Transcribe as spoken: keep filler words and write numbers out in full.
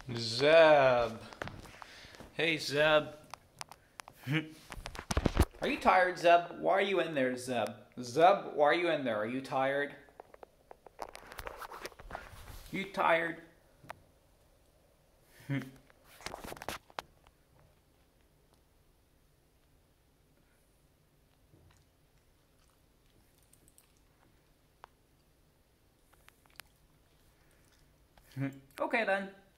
Zeb. Hey, Zeb. Are you tired, Zeb? Why are you in there, Zeb? Zeb, why are you in there? Are you tired? You tired? Okay then.